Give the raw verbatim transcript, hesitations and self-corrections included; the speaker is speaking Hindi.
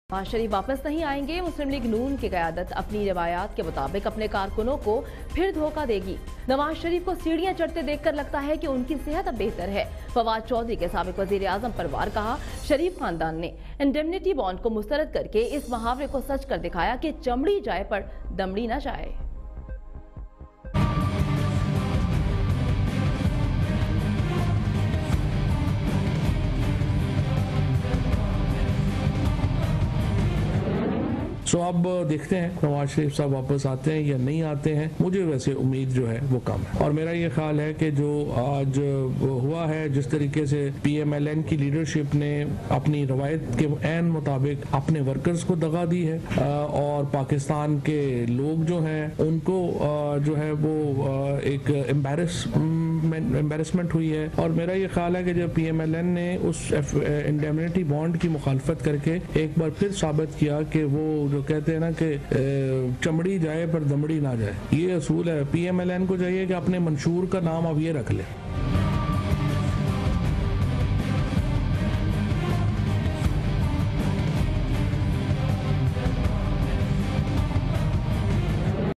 नवाज शरीफ वापस नहीं आएंगे। मुस्लिम लीग नून की क़यादत अपनी रिवायात के मुताबिक अपने कारकुनों को फिर धोखा देगी। नवाज शरीफ को सीढ़ियां चढ़ते देखकर लगता है कि उनकी सेहत अब बेहतर है। फवाद चौधरी के साबिक वजीर आजम परवार कहा, शरीफ खानदान ने इंडेमनिटी बॉन्ड को मुस्तरद करके इस मुहावरे को सच कर दिखाया कि चमड़ी जाए पर दमड़ी न जाए। सो अब देखते हैं नवाज शरीफ साहब वापस आते हैं या नहीं आते हैं। मुझे वैसे उम्मीद जो है वो कम है और मेरा ये ख्याल है कि जो आज हुआ है, जिस तरीके से पी एम एल एन की लीडरशिप ने अपनी रवायत के एन मुताबिक अपने वर्कर्स को दगा दी है और पाकिस्तान के लोग जो हैं उनको जो है वो एक एम्बेरसमेंट हुई है। और मेरा ये ख्याल है कि जब पी एम एल एन ने उस इंडेमनिटी बॉन्ड की मुखालफत करके एक बार फिर साबित किया कि वो जो कहते हैं ना कि चमड़ी जाए पर दमड़ी ना जाए, ये असूल है। पी एम एल एन को चाहिए कि अपने मंशूर का नाम अब ये रख ले।